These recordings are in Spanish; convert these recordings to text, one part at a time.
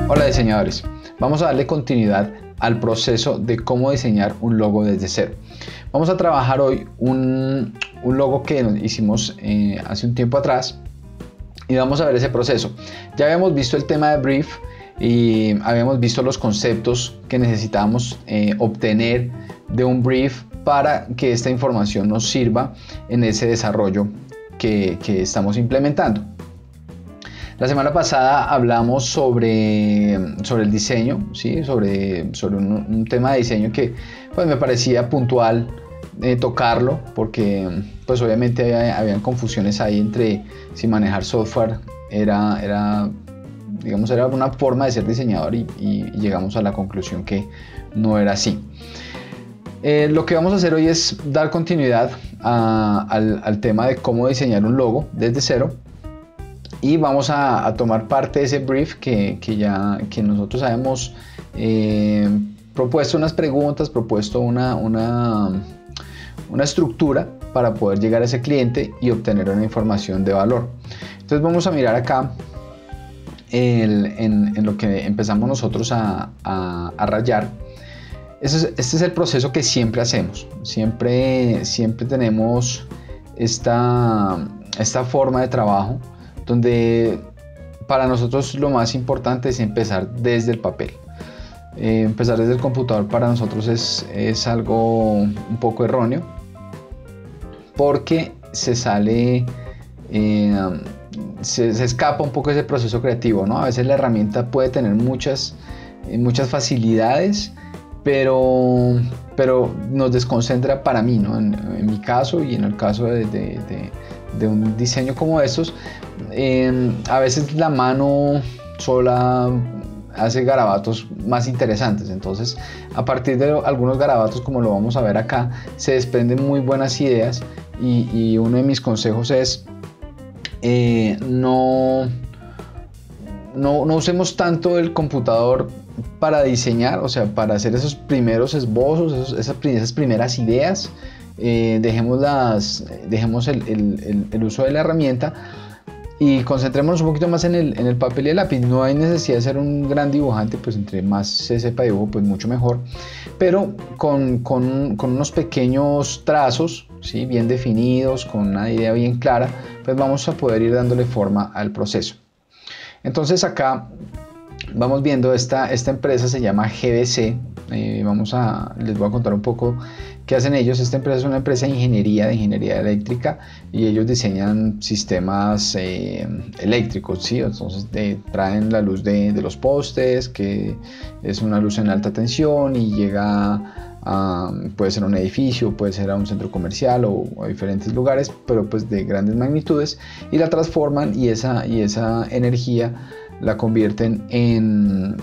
Hola diseñadores, vamos a darle continuidad al proceso de cómo diseñar un logo desde cero. Vamos a trabajar hoy un logo que hicimos hace un tiempo atrás y vamos a ver ese proceso. Ya habíamos visto el tema de brief y habíamos visto los conceptos que necesitábamos obtener de un brief para que esta información nos sirva en ese desarrollo que estamos implementando. La semana pasada hablamos sobre el diseño, ¿sí? sobre un tema de diseño que pues, me parecía puntual tocarlo, porque pues, obviamente habían confusiones ahí entre si manejar software era una forma de ser diseñador y llegamos a la conclusión que no era así. Lo que vamos a hacer hoy es dar continuidad al tema de cómo diseñar un logo desde cero. Y vamos a tomar parte de ese brief que nosotros habíamos propuesto unas preguntas, propuesto una estructura para poder llegar a ese cliente y obtener una información de valor. Entonces vamos a mirar acá en lo que empezamos nosotros a rayar. Este es el proceso que siempre hacemos. Siempre tenemos esta forma de trabajo, donde para nosotros lo más importante es empezar desde el papel. Empezar desde el computador para nosotros es algo un poco erróneo, porque se escapa un poco ese proceso creativo, ¿no? A veces la herramienta puede tener muchas facilidades, pero nos desconcentra para mí, ¿no? En mi caso y en el caso de un diseño como estos, a veces la mano sola hace garabatos más interesantes. Entonces, a partir de algunos garabatos, como lo vamos a ver acá, se desprenden muy buenas ideas y uno de mis consejos es no usemos tanto el computador para diseñar, o sea, para hacer esos primeros esbozos, esas primeras ideas. Dejemos el uso de la herramienta y concentrémonos un poquito más en el papel y el lápiz. No hay necesidad de ser un gran dibujante, pues entre más se sepa dibujo, pues mucho mejor, pero con unos pequeños trazos, ¿sí? Bien definidos, con una idea bien clara, pues vamos a poder ir dándole forma al proceso. Entonces acá vamos viendo esta empresa, se llama GBC. Les voy a contar un poco qué hacen ellos. Esta empresa es una empresa de ingeniería eléctrica, y ellos diseñan sistemas eléctricos, ¿sí? Entonces traen la luz de los postes, que es una luz en alta tensión y llega puede ser a un edificio, puede ser a un centro comercial o a diferentes lugares, pero pues de grandes magnitudes, y la transforman y esa energía la convierten en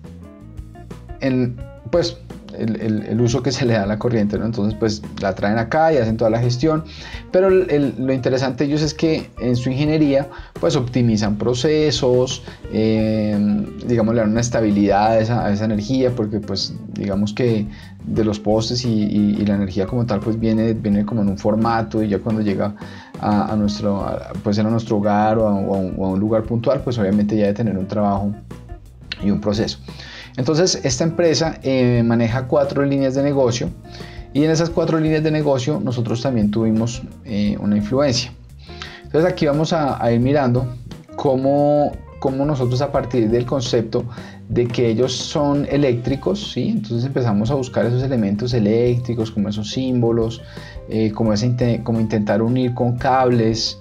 pues el uso que se le da a la corriente, ¿no? Entonces pues la traen acá y hacen toda la gestión, pero lo interesante de ellos es que en su ingeniería pues optimizan procesos, digamos, le dan una estabilidad a esa energía, porque pues digamos que de los postes y la energía como tal pues viene como en un formato, y ya cuando llega a nuestro hogar o a un lugar puntual, pues obviamente ya debe tener un trabajo y un proceso. Entonces esta empresa maneja 4 líneas de negocio, y en esas 4 líneas de negocio nosotros también tuvimos una influencia. Entonces aquí vamos a ir mirando cómo nosotros, a partir del concepto de que ellos son eléctricos, ¿sí? Entonces empezamos a buscar esos elementos eléctricos, como esos símbolos, como intentar unir con cables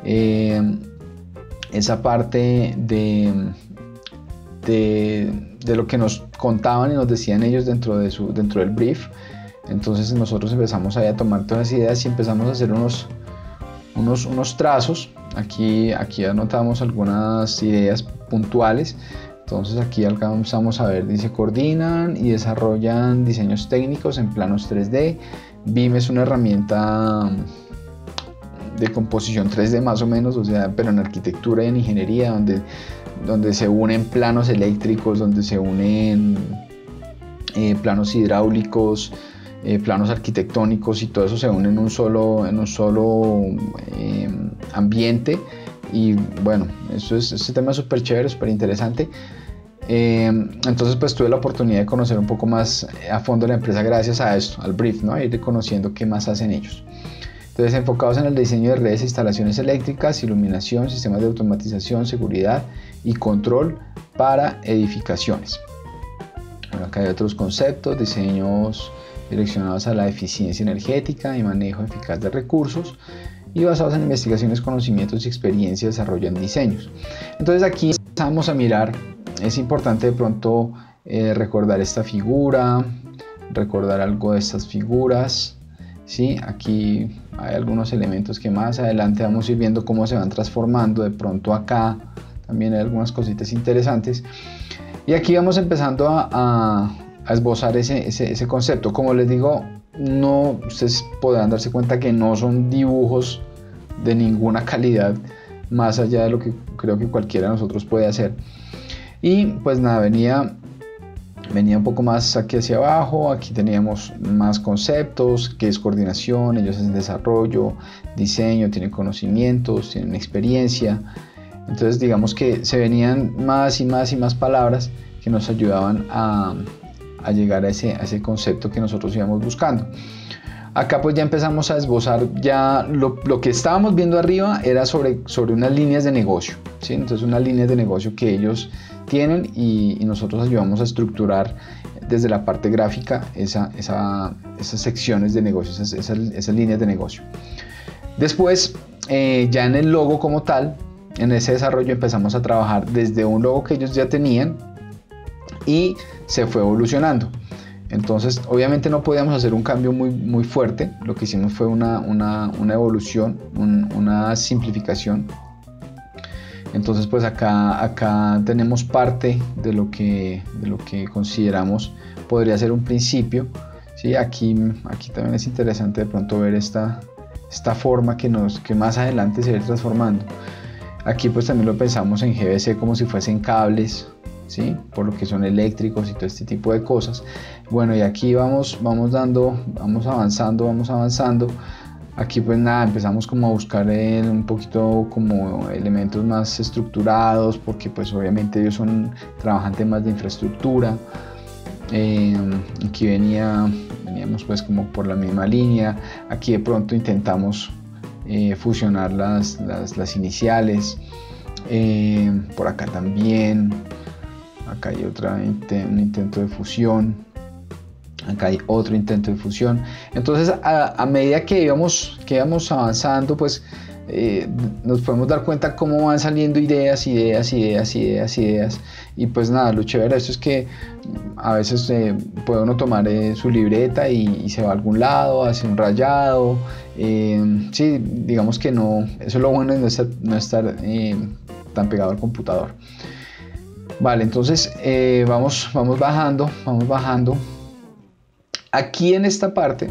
esa parte de lo que nos contaban y nos decían ellos dentro del brief. Entonces nosotros empezamos ahí a tomar todas las ideas y empezamos a hacer unos trazos. Aquí anotamos algunas ideas puntuales. Entonces aquí alcanzamos a ver, dice: coordinan y desarrollan diseños técnicos en planos 3D. BIM es una herramienta de composición 3D más o menos, o sea, pero en arquitectura y en ingeniería, donde se unen planos eléctricos, donde se unen planos hidráulicos, planos arquitectónicos, y todo eso se une en un solo ambiente. Y bueno, este tema es súper chévere, súper interesante. Entonces pues tuve la oportunidad de conocer un poco más a fondo la empresa gracias a esto, al brief, ¿no? Ir conociendo qué más hacen ellos. Entonces, enfocados en el diseño de redes e instalaciones eléctricas, iluminación, sistemas de automatización, seguridad y control para edificaciones. Bueno, acá hay otros conceptos, diseños direccionados a la eficiencia energética y manejo eficaz de recursos y basados en investigaciones, conocimientos y experiencia de desarrollo en diseños. Entonces aquí empezamos a mirar, es importante de pronto recordar esta figura, recordar algo de estas figuras. ¿Sí? Aquí hay algunos elementos que más adelante vamos a ir viendo cómo se van transformando. De pronto acá también hay algunas cositas interesantes. Y aquí vamos empezando a esbozar ese concepto. Como les digo, no, ustedes podrán darse cuenta que no son dibujos de ninguna calidad, más allá de lo que creo que cualquiera de nosotros puede hacer. Y pues nada, venía un poco más aquí hacia abajo. Aquí teníamos más conceptos, que es coordinación, ellos hacen desarrollo, diseño, tienen conocimientos, tienen experiencia. Entonces digamos que se venían más y más y más palabras que nos ayudaban a llegar a ese concepto que nosotros íbamos buscando. Acá pues ya empezamos a esbozar, ya lo que estábamos viendo arriba era sobre unas líneas de negocio, ¿sí? Entonces unas líneas de negocio que ellos tienen y nosotros ayudamos a estructurar desde la parte gráfica esas secciones de negocios, esas líneas de negocio. Después, ya en el logo como tal, en ese desarrollo empezamos a trabajar desde un logo que ellos ya tenían y se fue evolucionando. Entonces, obviamente no podíamos hacer un cambio muy fuerte. Lo que hicimos fue una evolución, una simplificación. Entonces, pues acá tenemos parte de lo que consideramos podría ser un principio. ¿Sí? Aquí también es interesante de pronto ver esta forma que más adelante se va a ir transformando. Aquí pues también lo pensamos en GVC como si fuesen cables, ¿sí? Por lo que son eléctricos y todo este tipo de cosas. Bueno, y aquí vamos avanzando. Aquí pues nada, empezamos como a buscar un poquito como elementos más estructurados, porque pues obviamente ellos trabajan temas de infraestructura. Aquí veníamos pues como por la misma línea. Aquí de pronto intentamos fusionar las iniciales. Por acá también. Acá hay un intento de fusión. Acá hay otro intento de fusión. Entonces a medida que íbamos avanzando, pues nos podemos dar cuenta cómo van saliendo ideas. Y pues nada, lo chévere de esto es que a veces puede uno tomar su libreta y se va a algún lado, hace un rayado. Sí, digamos que no, eso es lo bueno de no estar tan pegado al computador. Vale, entonces vamos bajando. Aquí en esta parte,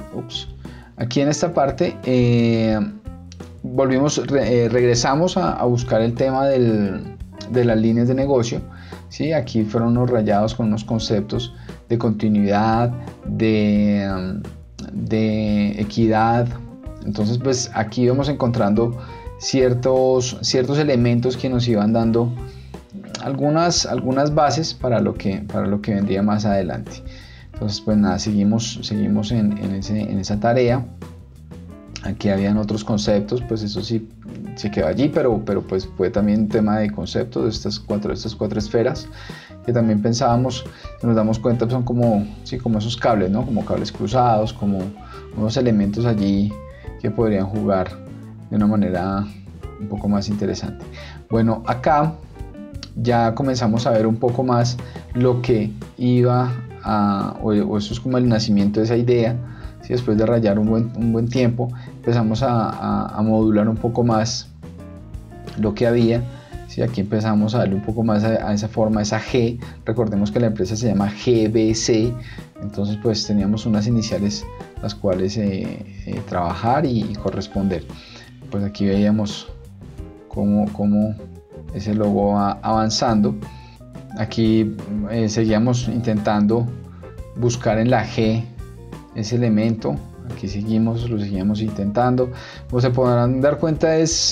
regresamos a buscar el tema de las líneas de negocio. ¿Sí? Aquí fueron unos rayados con unos conceptos de continuidad, de equidad. Entonces pues aquí íbamos encontrando ciertos elementos que nos iban dando algunas bases para lo que vendría más adelante. Entonces pues nada, seguimos en esa tarea. Aquí habían otros conceptos, pues eso sí se quedó allí, pero pues fue también tema de conceptos de estas cuatro esferas que también pensábamos, nos damos cuenta, son como esos cables, ¿no? Como cables cruzados, como unos elementos allí que podrían jugar de una manera un poco más interesante. Bueno, acá ya comenzamos a ver un poco más lo que iba o eso es como el nacimiento de esa idea. ¿Sí? Después de rayar un buen tiempo, empezamos a modular un poco más lo que había. ¿Sí? Aquí empezamos a darle un poco más a esa forma, esa G. Recordemos que la empresa se llama GVC, entonces pues teníamos unas iniciales las cuales trabajar y corresponder. Pues aquí veíamos cómo ese logo va avanzando. Aquí seguíamos intentando buscar en la G ese elemento. Aquí lo seguíamos intentando. Como se podrán dar cuenta, es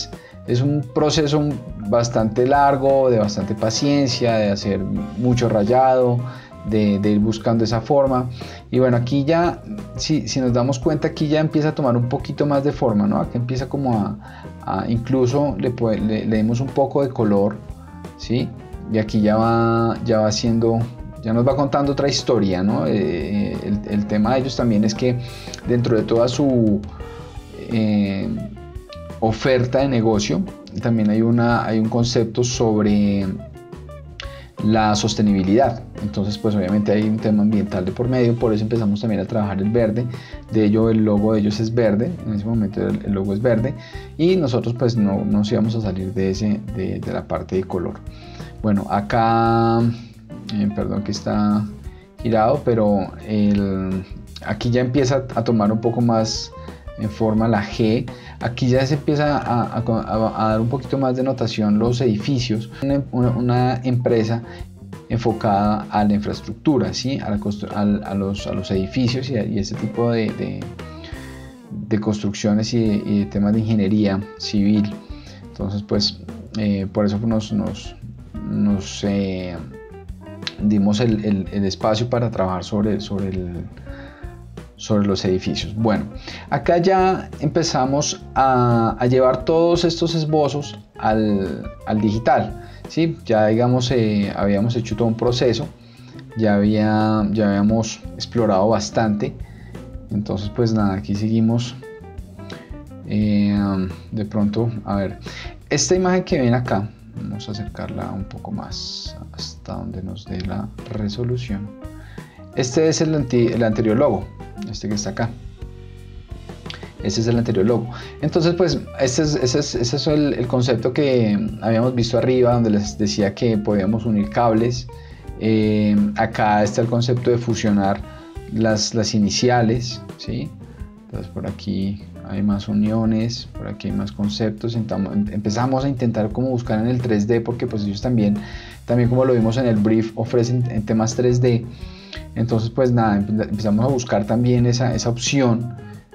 Es un proceso bastante largo, de bastante paciencia, de hacer mucho rayado, de ir buscando esa forma. Y bueno, aquí ya, si nos damos cuenta, aquí ya empieza a tomar un poquito más de forma, ¿no? Aquí empieza como incluso le dimos un poco de color, ¿sí? Y aquí ya va haciendo, ya nos va contando otra historia, ¿no? El tema de ellos también es que dentro de toda su oferta de negocio, también hay un concepto sobre la sostenibilidad. Entonces pues obviamente hay un tema ambiental de por medio, por eso empezamos también a trabajar el verde. De ello el logo de ellos es verde, en ese momento el logo es verde, y nosotros pues no nos íbamos a salir de la parte de color. Bueno, acá perdón que está girado, pero aquí ya empieza a tomar un poco más en forma la G. Aquí ya se empieza a dar un poquito más de notación los edificios. Una empresa enfocada a la infraestructura, ¿sí? a los edificios y ese tipo de construcciones y de temas de ingeniería civil. Entonces pues por eso nos dimos el espacio para trabajar sobre los edificios. Bueno, acá ya empezamos a llevar todos estos esbozos al digital, ¿sí? Ya digamos habíamos hecho todo un proceso, ya habíamos explorado bastante. Entonces pues nada, aquí seguimos. De pronto, a ver, esta imagen que ven acá, vamos a acercarla un poco más hasta donde nos dé la resolución. Este es el anterior logo, este que está acá. Ese es el anterior logo. Entonces pues ese es el concepto que habíamos visto arriba, donde les decía que podíamos unir cables. Acá está el concepto de fusionar las iniciales, ¿sí? Entonces por aquí hay más uniones, por aquí hay más conceptos. Empezamos a intentar como buscar en el 3D, porque pues ellos también como lo vimos en el brief, ofrecen en temas 3D. Entonces pues nada, empezamos a buscar también esa opción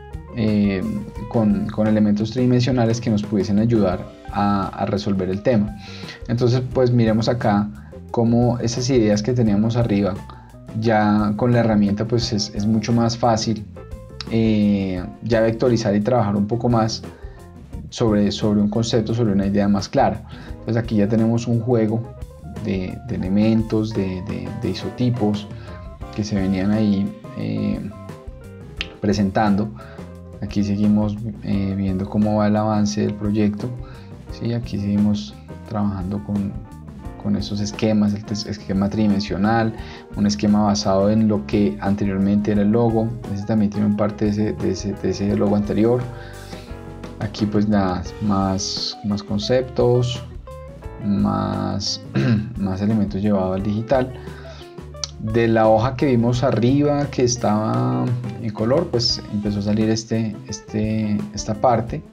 con elementos tridimensionales que nos pudiesen ayudar a resolver el tema. Entonces pues miremos acá cómo esas ideas que teníamos arriba, ya con la herramienta pues es mucho más fácil ya vectorizar y trabajar un poco más sobre un concepto, sobre una idea más clara. Entonces aquí ya tenemos un juego de elementos, de isotipos que se venían ahí presentando. Aquí seguimos viendo cómo va el avance del proyecto, ¿sí? Aquí seguimos trabajando con esos esquemas, el esquema tridimensional, un esquema basado en lo que anteriormente era el logo. Ese también tiene un parte de ese logo anterior. Aquí pues nada, más conceptos, más elementos llevados al digital. De la hoja que vimos arriba, que estaba en color, pues empezó a salir esta parte.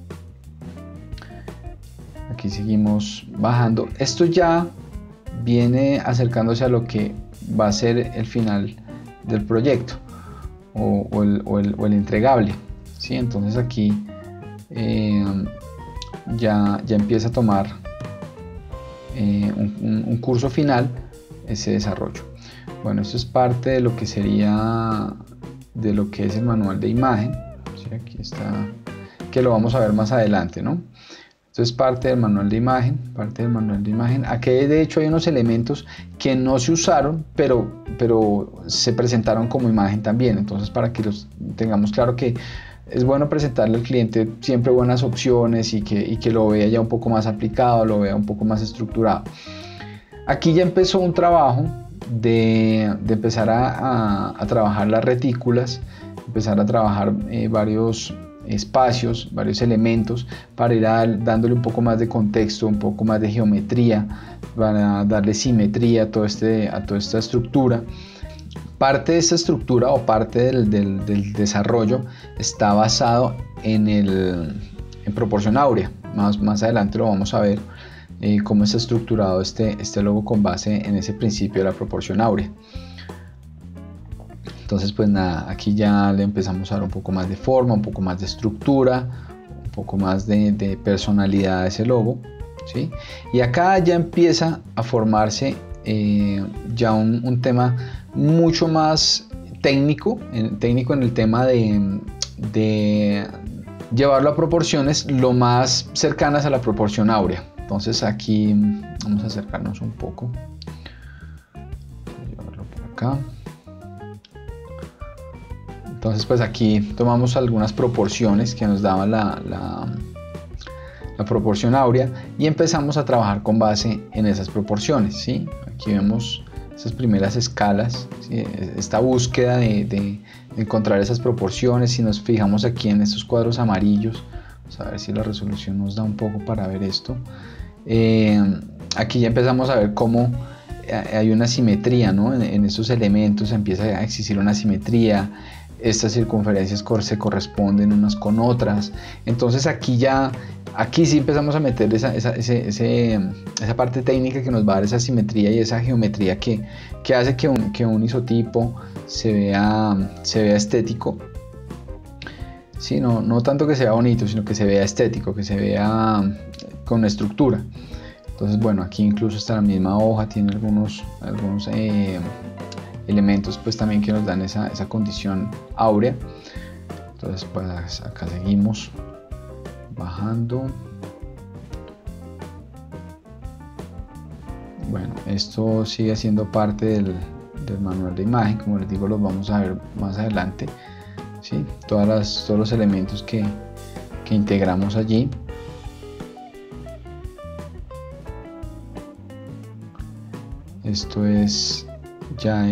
Aquí seguimos bajando. Esto ya viene acercándose a lo que va a ser el final del proyecto o el entregable, ¿sí? Entonces aquí ya empieza a tomar un curso final ese desarrollo. Bueno, esto es parte de lo que sería, de lo que es el manual de imagen, ¿sí? Aquí está, que lo vamos a ver más adelante, ¿no? Esto es parte del manual de imagen, Aquí de hecho hay unos elementos que no se usaron, pero se presentaron como imagen también. Entonces para que los tengamos claro, que es bueno presentarle al cliente siempre buenas opciones y que lo vea ya un poco más aplicado, lo vea un poco más estructurado. Aquí ya empezó un trabajo de empezar a trabajar las retículas, empezar a trabajar varios espacios, varios elementos, para ir dándole un poco más de contexto, un poco más de geometría, para darle simetría a toda esta estructura. Parte de esta estructura o parte del desarrollo está basado en proporción áurea. Más adelante lo vamos a ver, cómo está estructurado este logo con base en ese principio de la proporción áurea. Entonces pues nada, aquí ya le empezamos a dar un poco más de forma, un poco más de estructura, un poco más de personalidad a ese logo, ¿sí? Y acá ya empieza a formarse ya un tema mucho más técnico en el tema de llevarlo a proporciones lo más cercanas a la proporción áurea. Entonces aquí vamos a acercarnos un poco, llevarlo por acá. Entonces pues aquí tomamos algunas proporciones que nos daban la proporción áurea y empezamos a trabajar con base en esas proporciones, ¿sí? Aquí vemos esas primeras escalas, ¿sí? Esta búsqueda de encontrar esas proporciones. Si nos fijamos aquí en estos cuadros amarillos, vamos a ver si la resolución nos da un poco para ver esto. Aquí ya empezamos a ver cómo hay una simetría, ¿no? En estos elementos empieza a existir una simetría. Estas circunferencias se corresponden unas con otras. Entonces aquí sí empezamos a meter esa parte técnica que nos va a dar esa simetría y esa geometría que hace que un isotipo se vea estético. Sí, no tanto que sea bonito, sino que se vea estético, que se vea con estructura. Entonces, bueno, aquí incluso está la misma hoja, tiene algunos elementos pues también que nos dan esa condición áurea. Entonces pues acá seguimos bajando. Bueno, esto sigue siendo parte del manual de imagen, como les digo, los vamos a ver más adelante, ¿sí? Todos los elementos que integramos allí. Esto es ya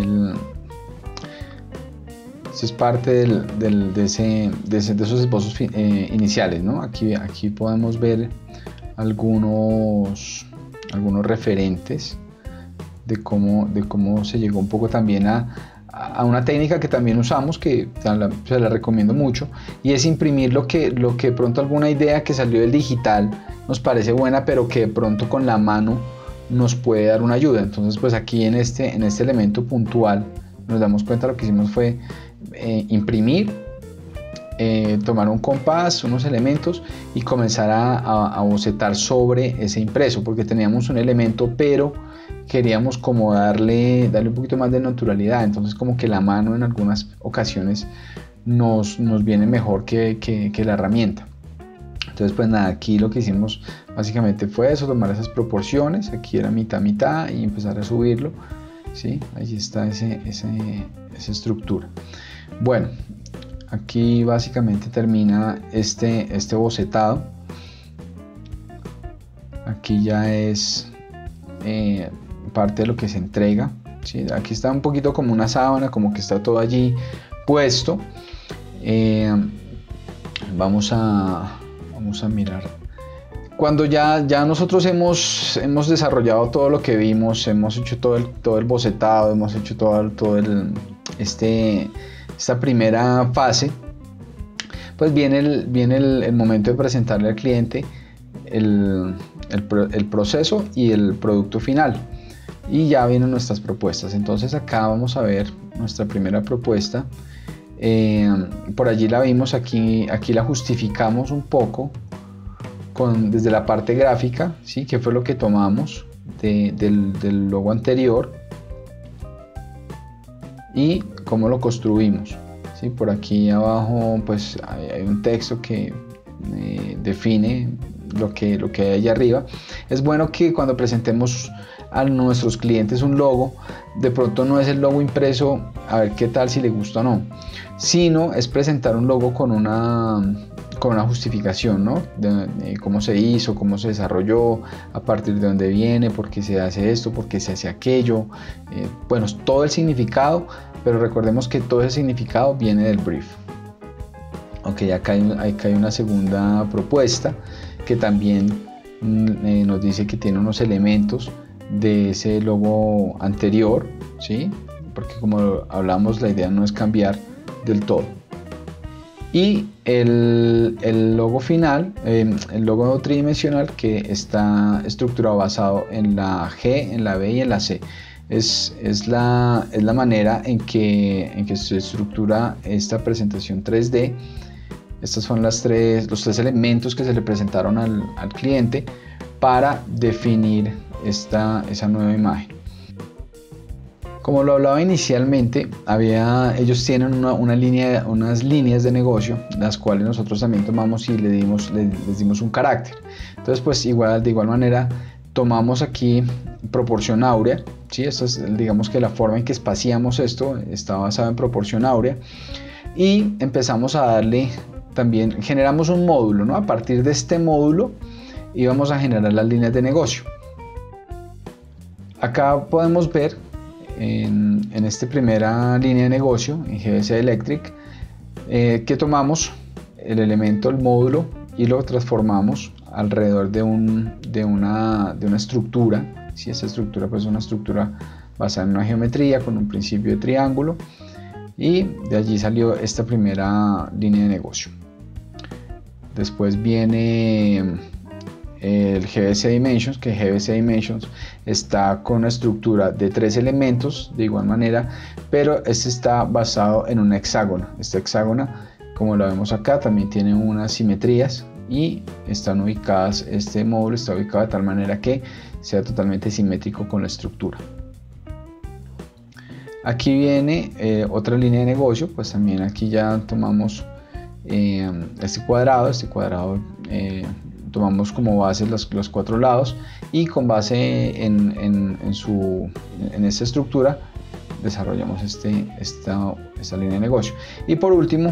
esto es parte de esos esbozos iniciales, ¿no? Aquí podemos ver algunos referentes de cómo se llegó un poco también a una técnica que también usamos, que se la recomiendo mucho, y es imprimir lo que de pronto alguna idea que salió del digital nos parece buena, pero que de pronto con la mano nos puede dar una ayuda. Entonces pues aquí en este elemento puntual nos damos cuenta, lo que hicimos fue imprimir, tomar un compás, unos elementos y comenzar a bocetar sobre ese impreso, porque teníamos un elemento pero queríamos como darle un poquito más de naturalidad. Entonces como que la mano en algunas ocasiones nos viene mejor que la herramienta. Entonces pues nada, aquí lo que hicimos básicamente fue eso, tomar esas proporciones, aquí era mitad mitad y empezar a subirlo, ¿sí? Ahí está esa estructura. Bueno, aquí básicamente termina este bocetado. Aquí ya es parte de lo que se entrega, ¿sí? Aquí está un poquito como una sábana, como que está todo allí puesto. Vamos a mirar. Cuando ya nosotros hemos desarrollado todo lo que vimos, hemos hecho todo el bocetado, hemos hecho esta primera fase, pues viene el momento de presentarle al cliente el proceso y el producto final, y ya vienen nuestras propuestas. Entonces acá vamos a ver nuestra primera propuesta. Por allí la vimos, aquí la justificamos un poco desde la parte gráfica, ¿sí? Que fue lo que tomamos del logo anterior y cómo lo construimos, ¿sí? Por aquí abajo pues hay un texto que define lo que hay allá arriba. Es bueno que cuando presentemos a nuestros clientes un logo, de pronto no es el logo impreso a ver qué tal, si le gusta o no, sino es presentar un logo con una justificación, ¿no? De cómo se hizo, cómo se desarrolló, a partir de dónde viene, por qué se hace esto, por qué se hace aquello, bueno, todo el significado, pero recordemos que todo ese significado viene del brief. Ok, acá hay una segunda propuesta que también nos dice que tiene unos elementos de ese logo anterior, ¿sí? Porque como hablamos, la idea no es cambiar del todo. Y el logo final, el logo tridimensional, que está estructurado basado en la G, en la B y en la C. Es la manera en que se estructura esta presentación 3D. Estos son los tres elementos que se le presentaron al cliente para definir esa nueva imagen. Como lo hablaba inicialmente, ellos tienen unas líneas de negocio, las cuales nosotros también tomamos y les dimos un carácter. Entonces, pues de igual manera, tomamos aquí proporción áurea, ¿sí? Esta es, digamos que la forma en que espaciamos esto está basada en proporción áurea, y empezamos a darle también, generamos un módulo, ¿no? A partir de este módulo íbamos a generar las líneas de negocio. Acá podemos ver en esta primera línea de negocio, en GBC Electric, que tomamos el elemento, el módulo, y lo transformamos alrededor de una estructura. ¿Sí? Esa estructura pues es una estructura basada en una geometría con un principio de triángulo, y de allí salió esta primera línea de negocio. Después viene el GBC Dimensions, que GBC Dimensions está con una estructura de 3 elementos de igual manera, pero este está basado en un hexágono. Este hexágono, como lo vemos acá, también tiene unas simetrías y están ubicadas, este módulo está ubicado de tal manera que sea totalmente simétrico con la estructura. Aquí viene otra línea de negocio, pues también aquí ya tomamos este cuadrado tomamos como base los 4 lados, y con base en esta estructura desarrollamos esta línea de negocio. Y por último,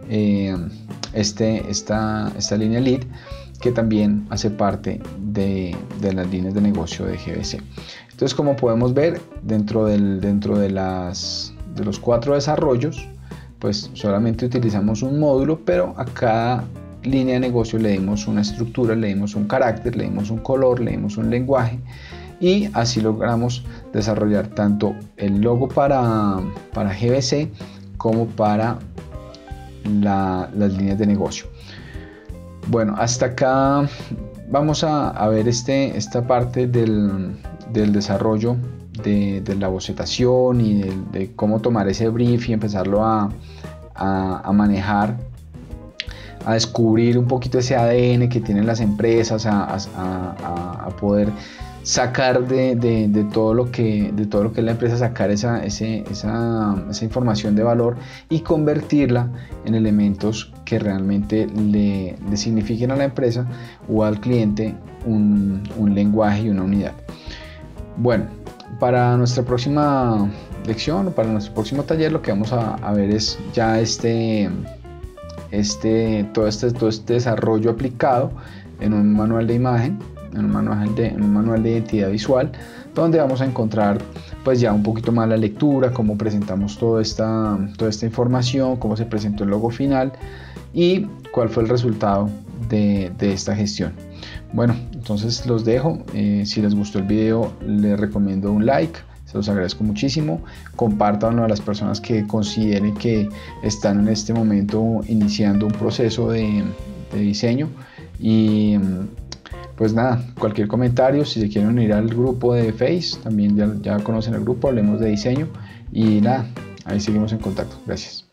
esta línea lead, que también hace parte de las líneas de negocio de GBC. Entonces, como podemos ver, dentro de los 4 desarrollos, pues solamente utilizamos un módulo, pero a cada línea de negocio le dimos una estructura, le dimos un carácter, le dimos un color, le dimos un lenguaje, y así logramos desarrollar tanto el logo para GBC como para las líneas de negocio. Bueno, hasta acá vamos a ver esta parte del desarrollo de la bocetación y de cómo tomar ese brief y empezarlo a manejar, a descubrir un poquito ese ADN que tienen las empresas, a poder sacar de todo lo que es la empresa, sacar esa información de valor y convertirla en elementos que realmente le signifiquen a la empresa o al cliente un lenguaje y una unidad. Bueno, para nuestra próxima lección o para nuestro próximo taller, lo que vamos a ver es ya todo este desarrollo aplicado en un manual de imagen, en un manual de identidad visual, donde vamos a encontrar pues ya un poquito más la lectura, cómo presentamos toda esta información, cómo se presentó el logo final y cuál fue el resultado de esta gestión. Bueno, entonces los dejo. Si les gustó el video, les recomiendo un like. Se los agradezco muchísimo. Compártanlo a las personas que consideren que están en este momento iniciando un proceso de diseño. Y pues nada, cualquier comentario, si se quieren unir al grupo de Face, también ya conocen el grupo, Hablemos de Diseño. Y nada, ahí seguimos en contacto. Gracias.